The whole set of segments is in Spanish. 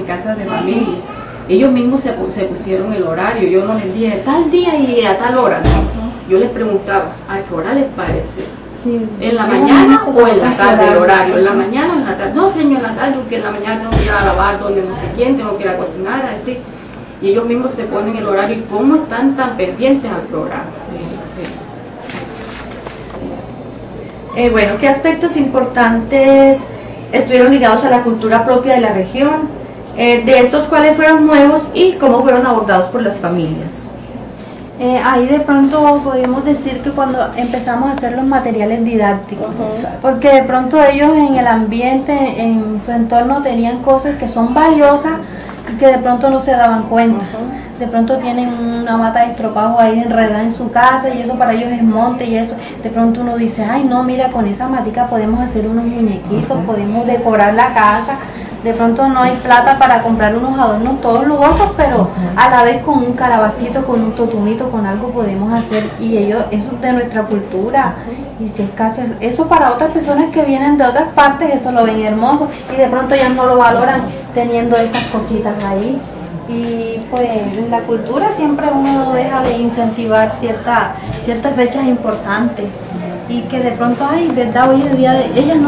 casas de familia. Ellos mismos se pusieron el horario, yo no les dije tal día y a tal hora, no. Yo les preguntaba, ¿a qué hora les parece? Sí. ¿En la mañana o en la tarde el horario? ¿En la mañana o en la tarde? No, señor, en la tarde, porque en la mañana tengo que ir a lavar donde no sé quién, tengo que ir a cocinar, así. Y ellos mismos se ponen el horario y cómo están tan pendientes al programa. Bueno, ¿qué aspectos importantes estuvieron ligados a la cultura propia de la región? De estos, ¿cuáles fueron nuevos y cómo fueron abordados por las familias? Ahí de pronto podríamos decir que cuando empezamos a hacer los materiales didácticos, porque de pronto ellos en el ambiente, en su entorno tenían cosas que son valiosas y que de pronto no se daban cuenta. De pronto tienen una mata de estropajo ahí enredada en su casa y eso para ellos es monte y eso. De pronto uno dice, ay no, mira, con esa matica podemos hacer unos muñequitos, podemos decorar la casa. De pronto no hay plata para comprar unos adornos todos lujosos, pero a la vez con un calabacito, con un totumito, con algo podemos hacer, y ellos, eso es de nuestra cultura, y si es caso, eso para otras personas que vienen de otras partes, eso lo ven hermoso, y de pronto ya no lo valoran teniendo esas cositas ahí. Y pues en la cultura siempre uno no deja de incentivar ciertas fechas importantes, y que de pronto, ay, verdad, hoy es el día de, ellas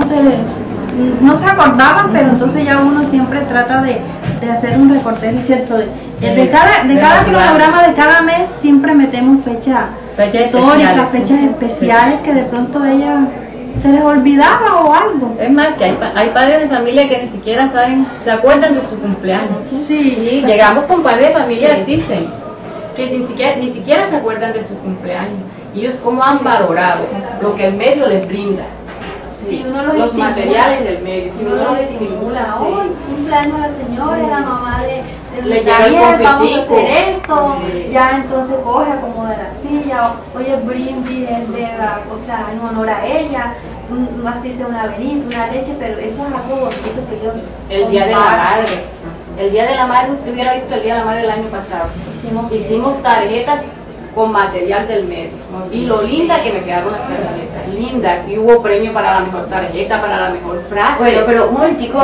no se acordaban, pero entonces ya uno siempre trata de hacer un recorte, ¿es cierto? De cada programa, de cada mes, siempre metemos fechas históricas, fechas especiales que de pronto ella se les olvidaba o algo. Es más, que hay padres de familia que ni siquiera se acuerdan de su cumpleaños. Sí, llegamos con padres de familia, dicen, que ni siquiera se acuerdan de su cumpleaños. Y ellos cómo han valorado lo que el medio les brinda. Sí, los materiales del medio, si uno los estimula, el cumpleaños de la señora, la mamá de le lleva el vamos a hacer confitico, esto, ya entonces coge, acomoda la silla, oye, brindis o sea, en honor a ella, así sea una avenida, una leche, pero eso es algo bonito que yo... El Día de la Madre. El Día de la Madre, usted hubiera visto el Día de la Madre del año pasado. Hicimos tarjetas con material del medio. Y lo linda que me quedaron las tarjetas. Linda. Aquí hubo premio para la mejor tarjeta, para la mejor frase. Bueno, pero un momentico,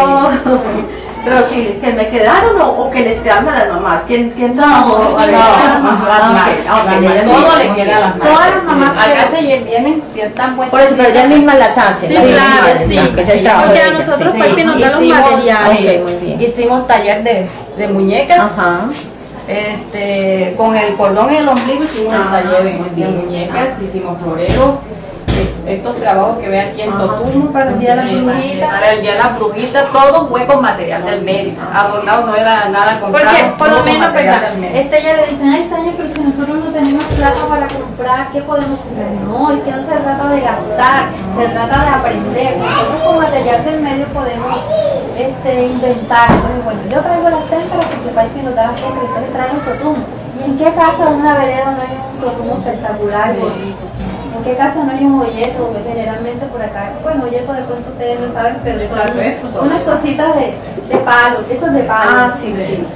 pero si que me quedaron o que les quedaron a las mamás. ¿Quién trabajó? Todo le queda a las madres. Todas las mamás acá se vienen tan buenas. Por eso, pero ellas mismas las hacen. Sí, claro, sí. Porque a nosotros pues nos dan los materiales. Muy bien. Hicimos taller de muñecas. Ajá. Con el cordón en el ombligo hicimos el taller de muñecas, hicimos floreros, estos trabajos que ven aquí en Totumo para el Día de la Brujita. Para el Día de la Brujita, todo fue con material del médico. Adornado no era nada comprado. Porque por lo menos, ¿verdad? Ya le dicen, ay, Saña, pero si nosotros no tenemos plata para comprar, ¿qué podemos comprar? No, es que no se trata de gastar, se trata de aprender. Nosotros con material del medio podemos inventar. Entonces, bueno, yo traigo las témperas porque sepáis que notar las témperas, ustedes traen un totumo. ¿Y en qué casa de una vereda no hay un totumo espectacular y bonito? ¿En qué casa no hay un molleto? Porque generalmente por acá, bueno, molleto de pronto ustedes no saben, pero son unas cositas de palo, esos de palo. Ah, sí.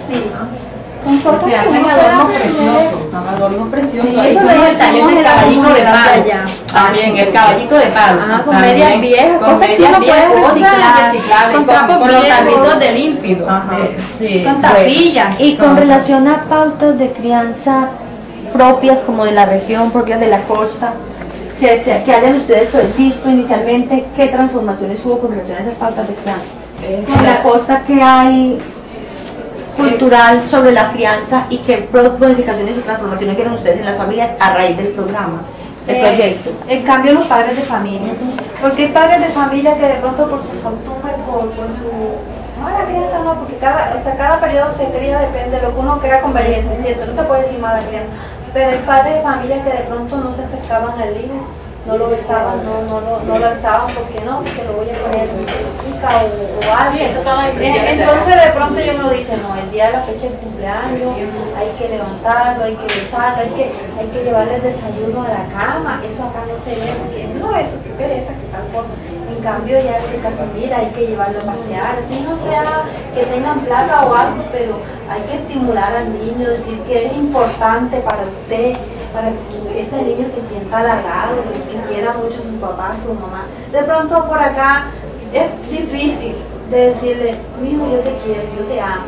Son cosas se hacen adornos preciosos. Sí, eso es el taller del caballito de palo. También el caballito de palo. Con medias viejas, con medias viejas, cosas reciclables, con los tarritos de límpido. Con tapillas. Y con relación a pautas de crianza propias como de la región, propias de la costa, que hayan ustedes visto inicialmente, ¿qué transformaciones hubo con relación a esas pautas de crianza? En la costa, ¿qué hay cultural sobre la crianza y qué modificaciones y transformaciones vieron ustedes en las familias a raíz del programa, del proyecto? En cambio, los padres de familia, porque hay padres de familia que de pronto por su costumbre, por su... No, la crianza no, porque cada periodo se cría, depende de lo que uno crea conveniente, ¿cierto? No se puede decir mala crianza. Pero hay padres de familia que de pronto no se acercaban al niño, no lo besaban, no lo besaban, porque lo voy a poner chica o algo. Entonces de pronto yo me lo dice, no, el día de la fecha del cumpleaños hay que levantarlo, hay que besarlo, hay que llevarle el desayuno a la cama, eso acá no se ve, porque no, eso, qué pereza, qué tal cosa. En cambio ya en casa, mira, hay que llevarlo a pasear, así no sea que tengan plata o algo, pero hay que estimular al niño, decir que es importante para usted, para que ese niño se sienta halagado, que quiera mucho a su papá, a su mamá. De pronto por acá es difícil de decirle, mijo, yo te quiero, yo te amo,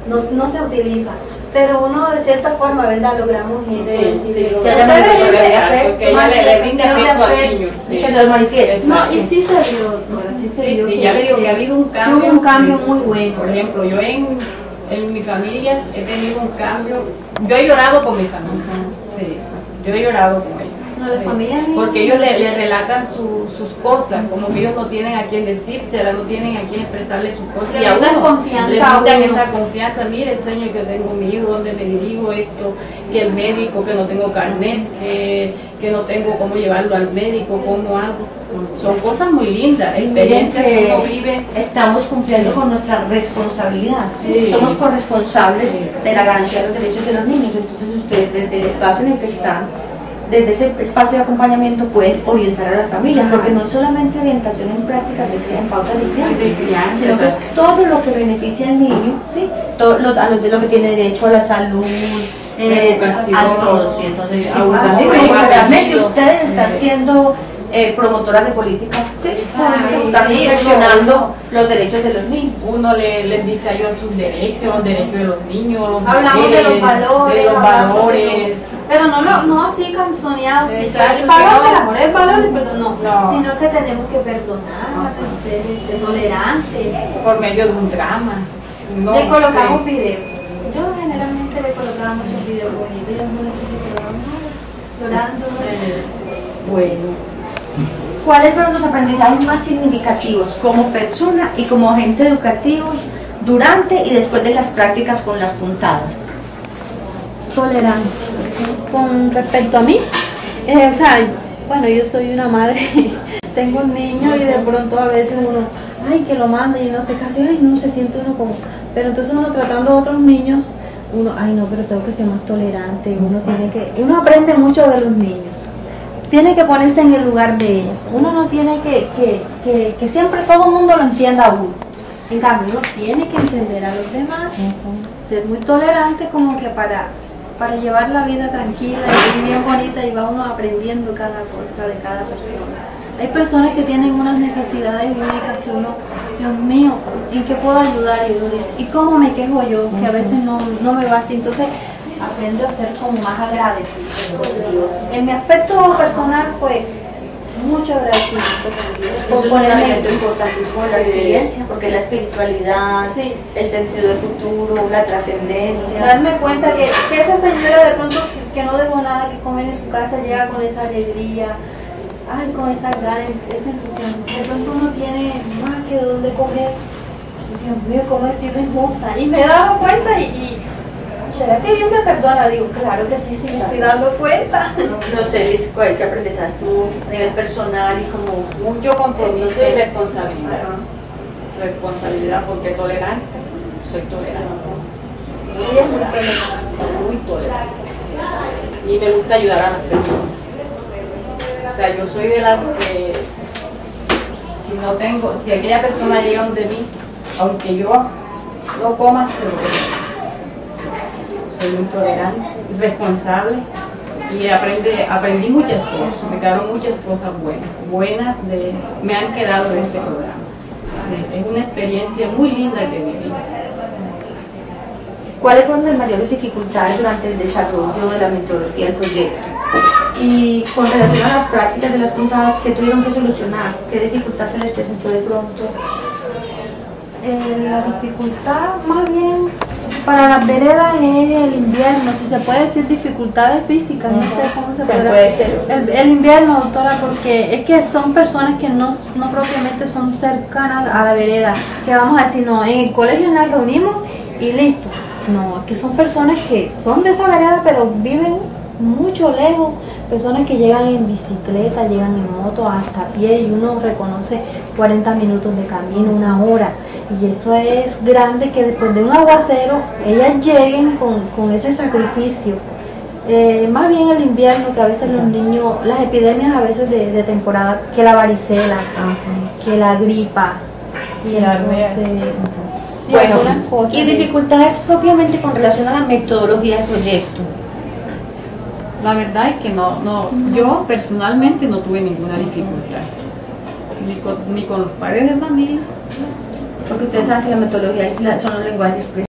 no se utiliza. Pero uno de cierta forma, ¿verdad? Logramos eso. Que ella le rinde afecto al niño. Que se lo manifieste. No, y sí se vio, doctora, sí se vio. Sí, ya le digo que ha habido un cambio. Hubo un cambio muy bueno. Por ejemplo, yo en mi familia he tenido un cambio. Yo he llorado con mi familia. Sí, yo he llorado con ellos. No, la familia mía. Porque ellos le relatan sus cosas, como que ellos no tienen a quién decírtela, no tienen a quién expresarle sus cosas. Le Y a brindan uno confianza le a brindan uno. esa confianza. Mire, señor, que tengo mi hijo, dónde me dirijo, esto, que el médico, que no tengo carnet, que no tengo cómo llevarlo al médico, cómo hago. Son cosas muy lindas, experiencias que uno vive. Estamos cumpliendo con nuestra responsabilidad. Sí. Somos corresponsables Sí. de la garantía de los derechos de los niños. Entonces ustedes desde el espacio en el que están, desde ese espacio de acompañamiento pueden orientar a las familias, porque no es solamente orientación en prácticas de crianza, en pautas de crianza, sino que es todo lo que beneficia al niño, ¿sí? Todo lo que tiene derecho a la salud, educación, a todos. Y entonces, sí, realmente ustedes están siendo promotoras de política, ¿sí? Están gestionando los derechos de los niños. Uno les dice a ellos sus derechos, los derechos de los niños, los Hablamos de los valores, de los valores. Pero no así canzoneados. Exacto, El valor que no. del amor, el valor del perdón, No. sino que tenemos que perdonar, ser tolerantes. Por medio de un drama. No, Le colocamos videos. Yo generalmente le colocaba muchos videos bonitos. Ella no le quise llorando. Bueno. ¿Cuáles fueron los aprendizajes más significativos como persona y como agente educativo durante y después de las prácticas con las puntadas? Tolerancia. Con respecto a mí, o sea, bueno, yo soy una madre, tengo un niño y de pronto a veces uno, ay, que lo mande y no se caso, ay, no, se siente uno como, pero entonces uno tratando a otros niños, uno, ay, no, pero tengo que ser más tolerante, uno aprende mucho de los niños. Tiene que ponerse en el lugar de ellos. Uno no tiene que siempre todo el mundo lo entienda a uno. En cambio, uno tiene que entender a los demás, ser muy tolerante como que para llevar la vida tranquila y bien bonita, y va uno aprendiendo cada cosa de cada persona. Hay personas que tienen unas necesidades únicas que uno, Dios mío, ¿en qué puedo ayudar? Y uno dice, ¿y cómo me quejo yo? Que a veces no me va así. Entonces, aprendo a ser como más agradecido con Dios. En mi aspecto personal, pues, mucho agradecimiento con Dios. Eso es un elemento importantísimo de la resiliencia, porque la espiritualidad, Sí. el sentido del futuro, la trascendencia. Darme cuenta que esa señora de pronto que no dejó nada que comer en su casa llega con esa alegría, ay, con esas ganas, ese entusiasmo. De pronto uno tiene más que dónde coger. Dios mío, cómo he sido injusta. Y me he dado cuenta y ¿será que Dios me perdona? Digo, claro que sí, me estoy dando cuenta. No sé, Liz, ¿qué aprendizaste tú a nivel personal y como Mucho compromiso y responsabilidad. Responsabilidad, porque tolerante, soy tolerante. Ella es muy tolerante. Soy muy tolerante. Y me gusta ayudar a las personas. O sea, yo soy de las que, si aquella persona llega donde mí, aunque yo no coma, se lo doy. Soy muy tolerante, responsable y aprendí muchas cosas, me quedaron muchas cosas buenas me han quedado de este programa. Es una experiencia muy linda que viví. ¿cuáles fueron las mayores dificultades durante el desarrollo de la metodología del proyecto? Y con relación a las prácticas de las puntadas, ¿qué tuvieron que solucionar? ¿Qué dificultad se les presentó de pronto? La dificultad más bien para las veredas es el invierno, si se puede decir dificultades físicas, no sé cómo se podrá. Puede ser. El invierno, doctora, porque es que son personas que no propiamente son cercanas a la vereda, que vamos a decir, no, en el colegio nos reunimos y listo. No, es que son personas que son de esa vereda pero viven mucho lejos, personas que llegan en bicicleta, llegan en moto, hasta a pie, y uno reconoce 40 minutos de camino, una hora, y eso es grande que después de un aguacero ellas lleguen con ese sacrificio. Más bien el invierno, que a veces los niños, las epidemias a veces de temporada, que la varicela, que la gripa, y entonces, sí, Bueno, algunas cosas y dificultades propiamente con relación a la metodología del proyecto. La verdad es que yo personalmente no tuve ninguna dificultad, ni con los padres de familia. Porque ustedes saben que la metodología son los lenguajes expresivos.